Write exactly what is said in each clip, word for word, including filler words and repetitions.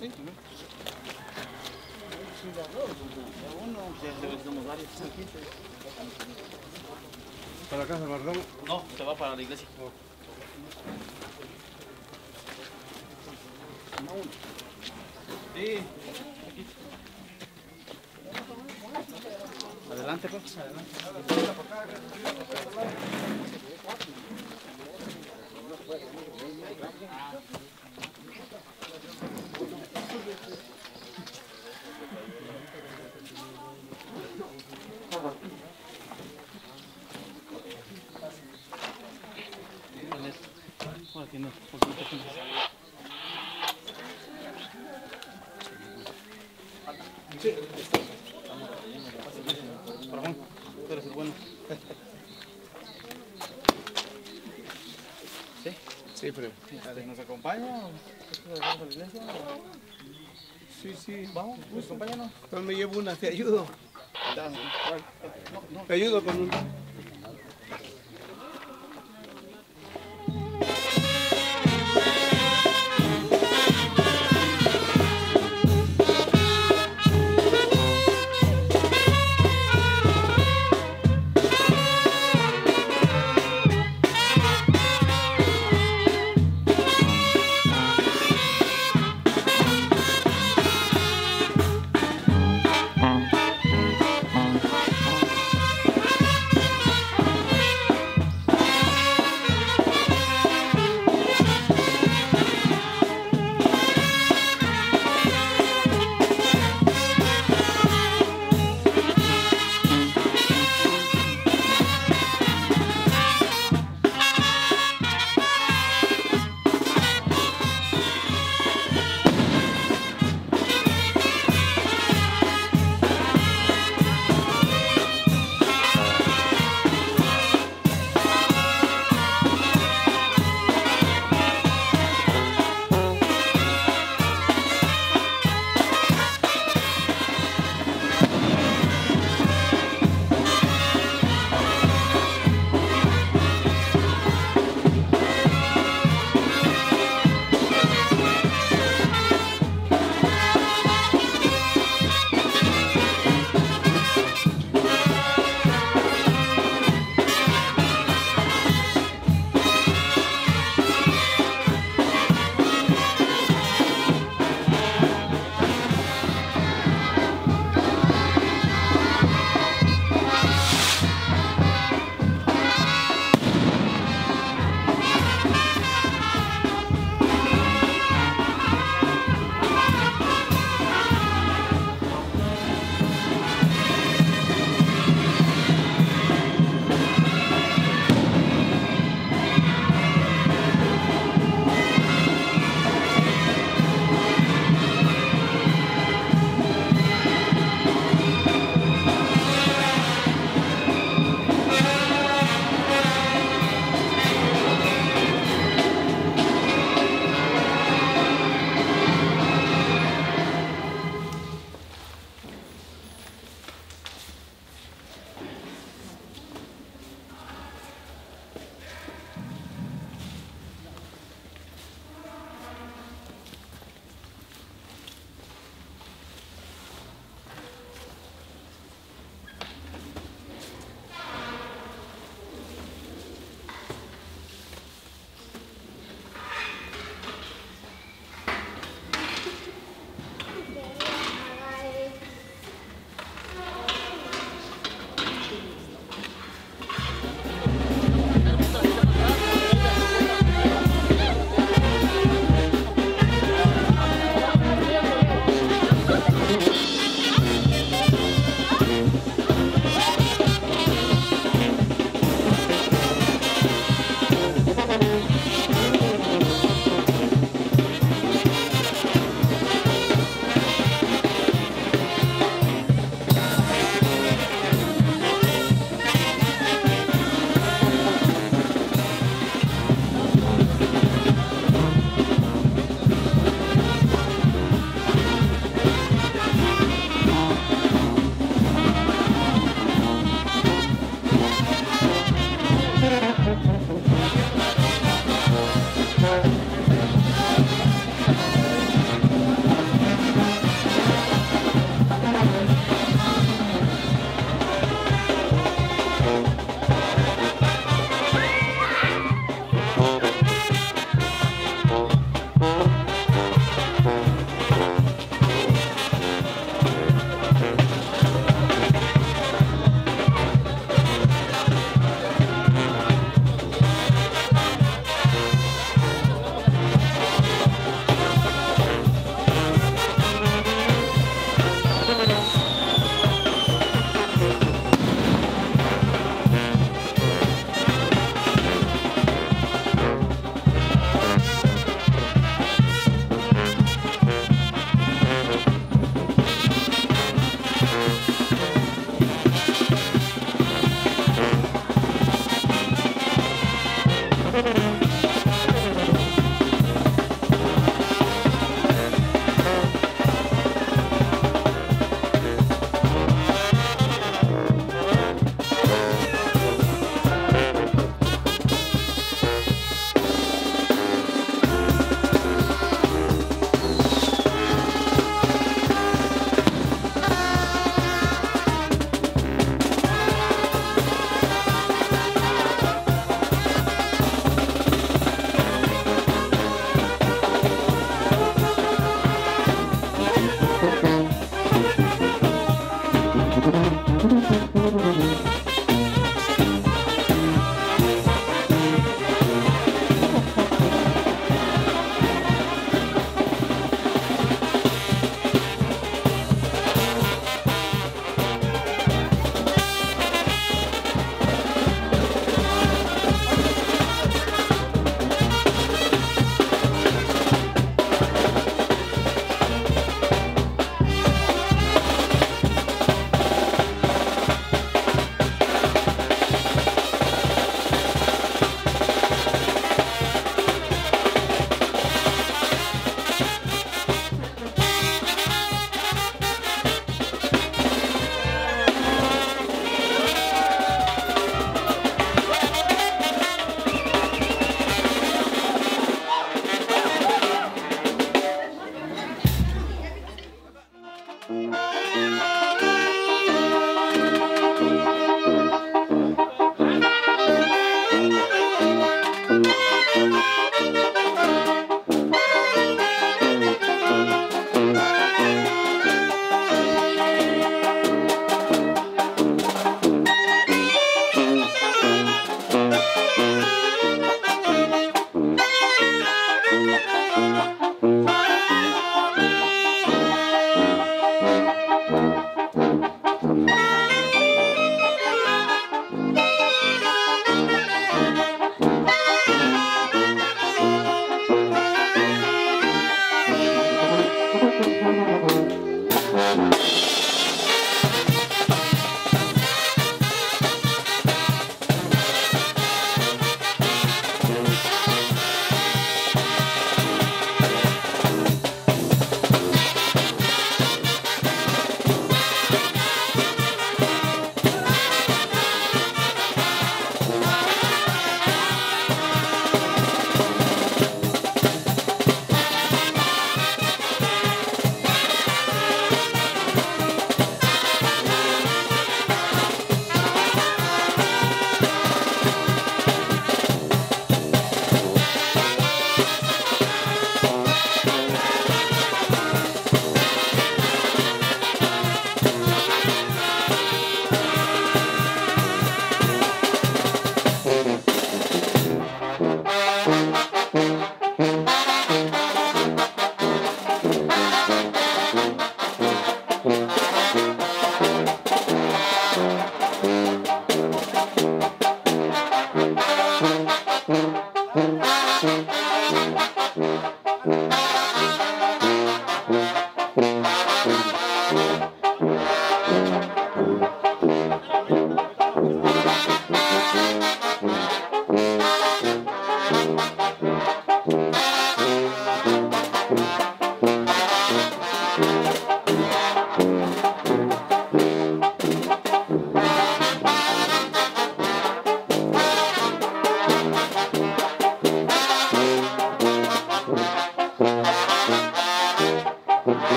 Sí. Uno, ya somos varios. ¿Para la casa, perdón? No, se va para la iglesia. Sí. Adelante, pues, adelante. Sí. Ramón, tú eres el bueno. ¿Sí? Sí, pero... ¿Nos acompaña? ¿Vamos a la iglesia? Sí, sí. Vamos, pues, acompáñanos. Entonces me llevo una, te ayudo. No, no. Te ayudo con un...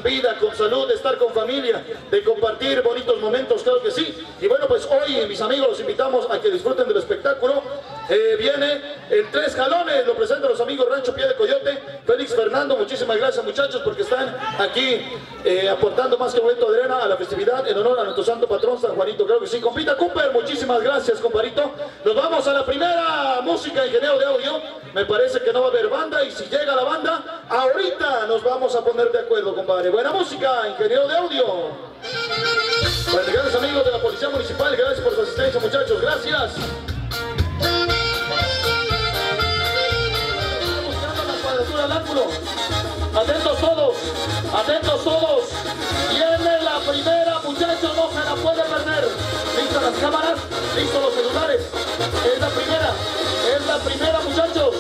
con vida, con salud, de estar con familia, de compartir bonitos momentos, claro que sí. Y bueno, pues hoy, mis amigos, los invitamos a que disfruten del espectáculo. Eh, viene en tres jalones, lo presentan los amigos Rancho Pie de Coyote, Félix Fernando. Muchísimas gracias, muchachos, porque están aquí eh, aportando más que un momento de arena a la festividad en honor a nuestro santo patrón San Juanito, claro que sí. Compita Cooper, muchísimas gracias, compadrito. Nos vamos a la primera música, ingeniero de audio. Me parece que no va a haber banda, y si llega la banda, ahorita nos vamos a poner de acuerdo, compadre. Buena música, ingeniero de audio. Bueno, grandes amigos de la Policía Municipal, gracias por su asistencia, muchachos, gracias. Buscando la cuadratura del ángulo. Atentos todos, atentos todos. Viene la primera, muchachos, no se la puede perder. Listas las cámaras, listos los celulares. Es la primera, es la primera, muchachos.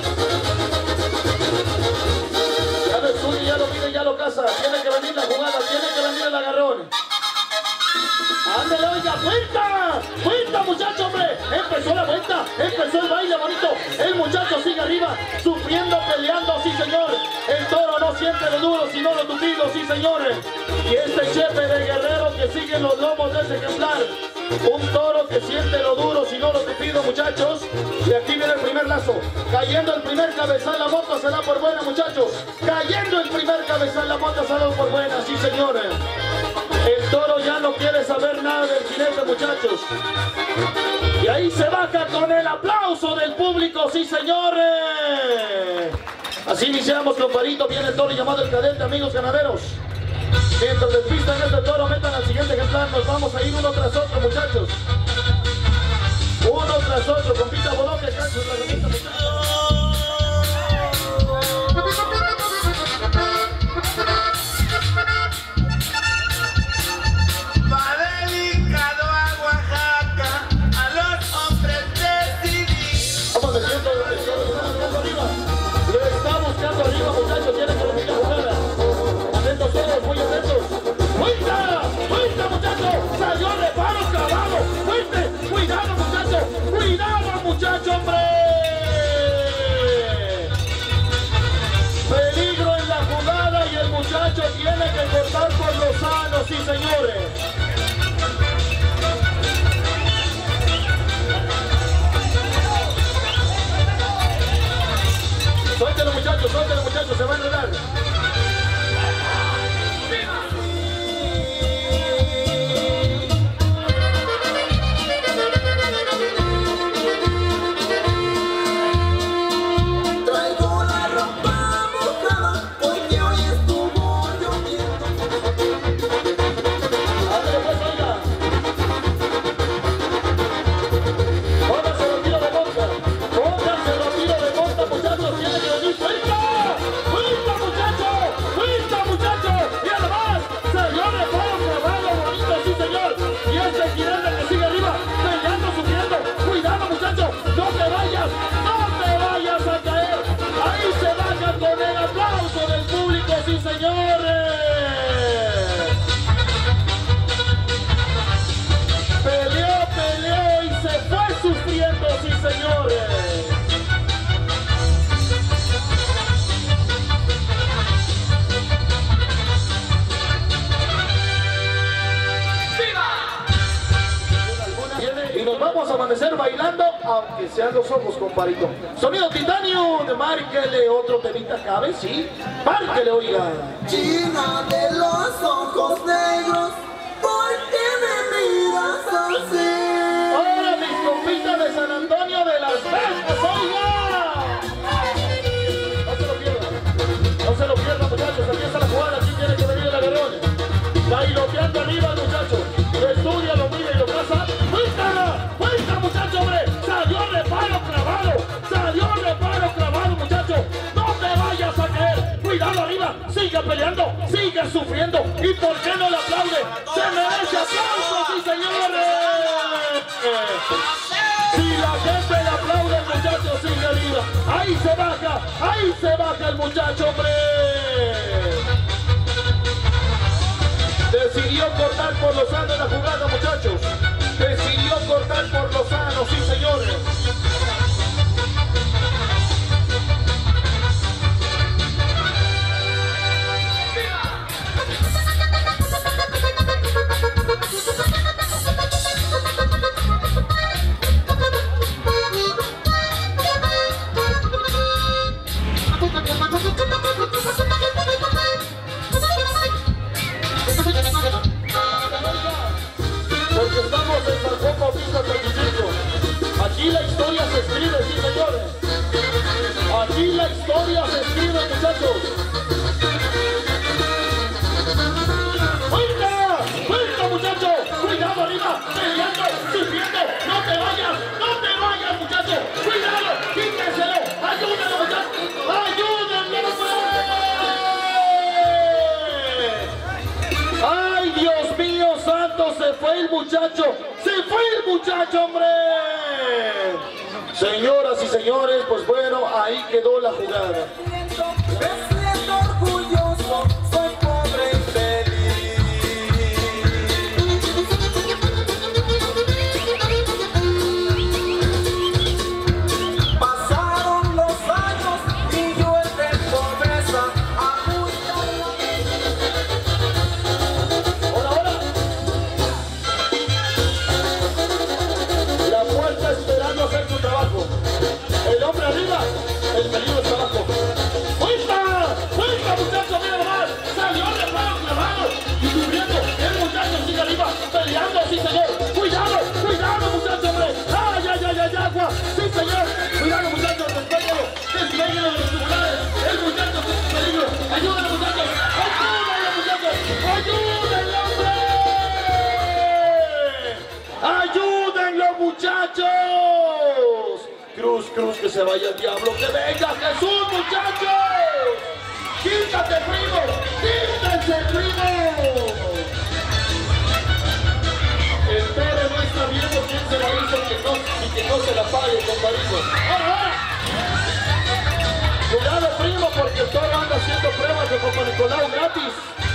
Ya lo estudia, ya lo mide, ya lo caza. Tiene que venir la jugada, tiene que venir el agarrón. ¡Ándale, oiga! ¡Vuelta! ¡Vuelta, muchacho, hombre! Empezó la vuelta, empezó el baile bonito. El muchacho sigue arriba, sufriendo, peleando, sí, señor. El toro no siente lo duro, sino lo tupido, sí, señores. Y este chepe de guerrero que sigue en los lomos de ese ejemplar. Un toro que siente lo duro, sino lo tupido, muchachos. Y aquí viene el primer lazo. Cayendo el primer cabezal, la moto se da por buena, muchachos. Cayendo el primer cabezal, la moto se da por buena, sí, señores. El toro ya no quiere saber nada del jinete, muchachos. Y ahí se baja con el aplauso del público, sí, señores. Así iniciamos, compadrito. Viene el toro llamado el cadete, amigos ganaderos. Mientras despistan este toro, metan al siguiente ejemplar. Nos vamos a ir uno tras otro, muchachos. Uno tras otro, compita Boloque, cancho, la remita, muchachos. Muchachos, tienen que venir la jugada. Atentos todos, muy atentos. ¡Vuelta! ¡Vuelta, muchachos! ¡Salió de paro clavado! ¡Fuerte! ¡Cuidado, muchachos! ¡Cuidado, muchachos, hombre! Peligro en la jugada y el muchacho tiene que cortar por los sanos, sí, señores. Suéltelo, muchachos, suéltelo, muchachos, se va a enredar. Traigo la ropa mojada porque hoy estuvo lloviendo. Ándale pues, oiga. Pónganse los tiros de monta. Pónganse los tiros de monta, muchachos. Tiene que venir. ¡Vuelta! ¡Vuelta, muchachos! ¡Vuelta, muchachos! Y además, salió de palo clavado, bonito, sí, señor. Y este jinete que sigue arriba, peleando, sufriendo. ¡Cuidado, muchachos! ¡No te vayas! ¡No te vayas a caer! Ahí se baja con el aplauso del público, sí, señores. Peleó, peleó y se fue sufriendo, sí, señores. Y nos vamos a amanecer bailando, aunque sean los ojos, compadrito. Sonido Titanium, márquele otro temita, ¿cabe? Sí, márquele, oiga. China de los ojos negros, ¿por qué me miras así? Ahora mis compitas de San Antonio de las Vegas, oiga. No se lo pierdan, no se lo pierdan, muchachos. Empieza la jugada, aquí tiene que venir el agarrón. Bailoteando arriba el muchacho. Lo estudia, lo mira y lo caza. ¡Vuelta! ¡Vuelta, muchacho, hombre! ¡Salió reparo clavado! ¡Salió reparo clavado, muchacho! ¡No te vayas a caer! ¡Cuidado arriba! ¡Sigue peleando! ¡Sigue sufriendo! ¿Y por qué no le aplaude? ¡Se merece aplausos, sí, señores! Si la gente le aplaude, el muchacho sigue arriba. ¡Ahí se baja! ¡Ahí se baja el muchacho, hombre! Decidió cortar por lo sano en la jugada, muchachos. Decidió cortar por lo sano, sí, señores. Aquí la historia se escribe, muchachos. ¡Fuerza! ¡Fuerza, muchachos! ¡Cuidado arriba! ¡Peleando! ¡Sufriendo! ¡No te vayas! ¡No te vayas, muchachos! ¡Cuidado! ¡Quítenselo! ¡Ayúdenlo, muchachos! ¡Ayúdenlo, pues! ¡Ay, Dios mío santo! ¡Se fue el muchacho! ¡Se fue el muchacho, hombre! Señoras y señores, pues bueno, ahí quedó la jugada. Me siento orgulloso, soy pobre y feliz. Pasaron los años y yo entré en pobreza a buscar ¡Hola, hola! La puerta esperando hacer su trabajo. El hombre arriba, el peligro está abajo. ¡Fuerza! ¡Fuerza, muchacho! ¡Mira nomás! ¡Salió de mano clavado! Y subiendo, el muchacho sigue arriba, peleando, sí señor. ¡Cuidado! ¡Cuidado, muchacho, hombre! ¡Ay, ay, ay, ay, agua! ¡Sí señor! ¡Cuidado, muchachos! ¡Despéguelo! ¡Despéguelo de los tubulares! ¡El muchacho está en peligro! ¡Ayúdenlo, muchachos! ¡Ayúdenlo, muchachos! ¡Ayúdenlo, hombre! ¡Ayúdenlo, muchachos! Cruz, cruz, que se vaya el diablo, que venga Jesús, muchachos. Quítate, primo, quítense, primo. El toro no está viendo quién se la hizo que no, y que no se la pague, compadrito. ¡Ahora, ahora! Cuidado, primo, porque el toro anda haciendo pruebas de Copa Nicolau gratis.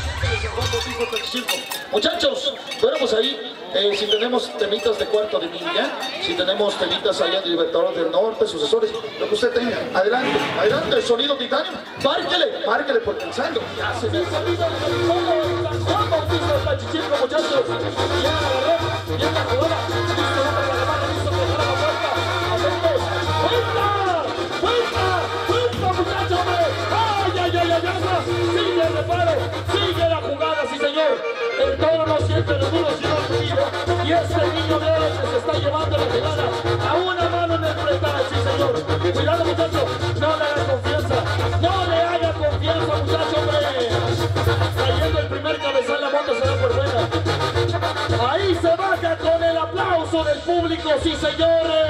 Muchachos, fuéramos ahí, eh, si tenemos temitas de cuarto de niña, si tenemos temitas allá de Libertadores del Norte, sucesores, lo que usted tenga, adelante, adelante, el sonido titanio, márquele, márquele por pensando. Ya se me salido Juan Bautista está chichico, muchachos, llega la barrera, llega la jugada, listo, hombre, la mano, listo, que la puerta, atentos, ¡fuerza! ¡Fuerza! ¡Fuerza, muchachos, hombre! ¡Ay, ay, ay, ay, ay! ¡Sigue el reparo! ¡Sigue la jugada, sí señor! El toro no siente el duro sino el tuyo. Y este niño de oro que se está llevando la jugada a una mano en el pretal, sí señor. Cuidado, muchachos, no le haga confianza, no le haga confianza, muchachos, hombre. Cayendo el primer cabezal, la moto se da por buena. Ahí se baja con el aplauso del público, sí señores.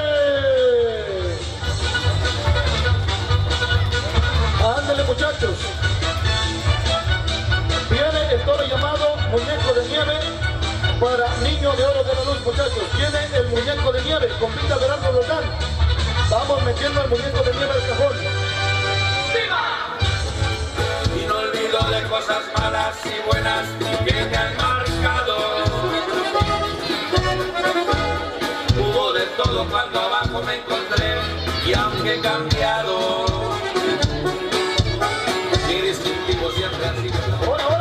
Ándale, muchachos. Viene el toro llamado muñeco de nieve para niño de oro de la luz, muchachos. Viene el muñeco de nieve, compita Berardo Roldán. Vamos metiendo el muñeco de nieve al cajón. ¡Viva! Y no olvido de cosas malas y buenas que me han marcado. Hubo de todo cuando abajo me encontré y aunque he cambiado, mi distintivo siempre ha sido la... Ahora, ahora.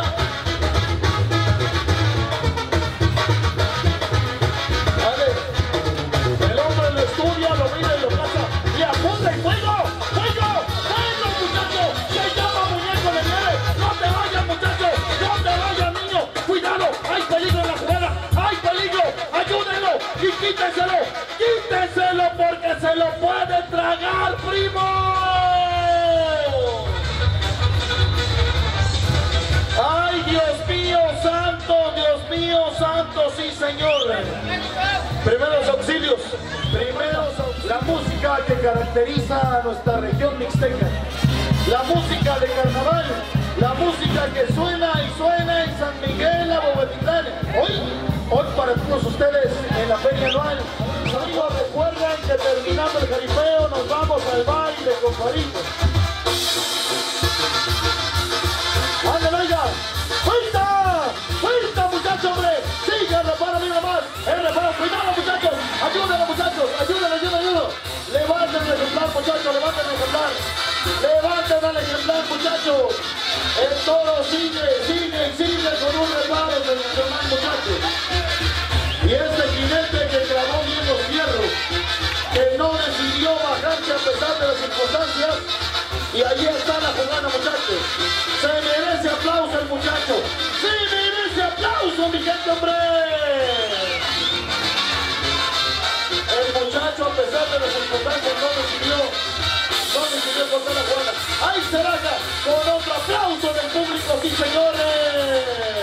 Vale. El hombre lo estudia, lo mira y lo caza. Y apunta y fuego, fuego, fuego, muchacho. Se llama muñeco de nieve. No te vayas, muchacho. No te vayas, niño. Cuidado, hay peligro en la jugada. Hay peligro. Ayúdenlo y quítenselo. Quítenselo porque se lo puede tragar, primo. ¡Ay, Dios mío santo! ¡Dios mío santo! ¡Sí, señor! Primeros auxilios. Primeros auxilios. La música que caracteriza a nuestra región mixteca. La música de carnaval. La música que suena y suena en San Miguel, la Bogotitlán. Hoy, hoy para todos ustedes en la feria anual. Amigos, recuerden que terminando el jaripeo nos vamos al baile, compadrito. ¡Ándale, oiga! ¡Fuerza! ¡Fuerza, muchachos, hombre! ¡Sigue el reparo, mira más! ¡El reparo! ¡Cuidado, muchachos! ¡Ayúdenlo, muchachos! ¡Ayúdenlo, ayúdenlo, ayúdenlo! ¡Levanten el ejemplar, muchachos! ¡Levanten el ejemplar! ¡Levanten al ejemplar, muchachos! El toro sigue, sigue, sigue con un reparo del ejemplar, muchachos. Y este jinete que clavó bien los fierros, que no decidió bajarse a pesar de las circunstancias, y ahí está la jugada, muchachos. Se merece aplauso el muchacho. Se merece aplauso, mi gente, hombre. El muchacho, a pesar de las circunstancias, no decidió, no decidió José La Juana. Ahí se baja con otro aplauso del público, sí señores.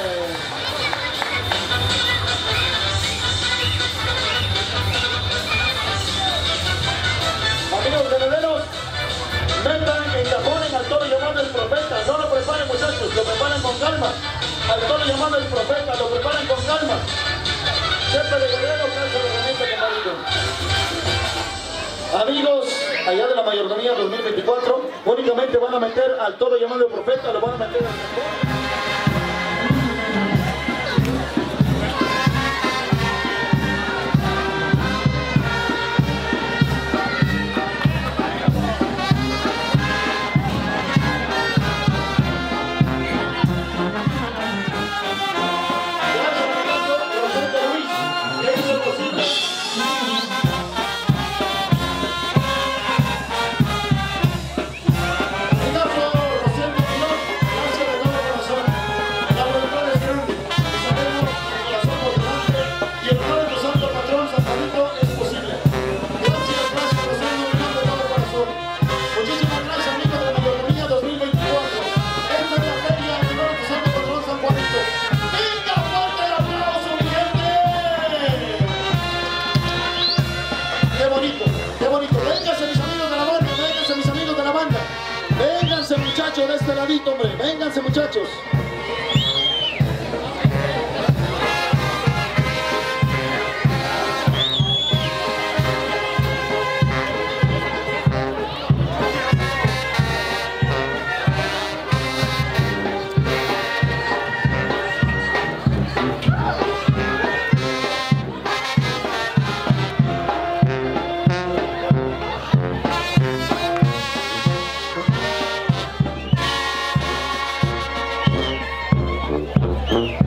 Amigos ganaderos, metan, encajonen al toro llamado el profeta. No lo preparen, muchachos, lo preparan con calma. Al toro llamado el profeta, lo preparan con calma. Chepe de Guerrero, calza de herramienta, camarito. Amigos, allá de la mayordomía dos mil veinticuatro, únicamente van a meter al toro llamado el profeta, lo van a meter al cajón. Muchachos de este ladito, hombre, vénganse muchachos. Mm-hmm.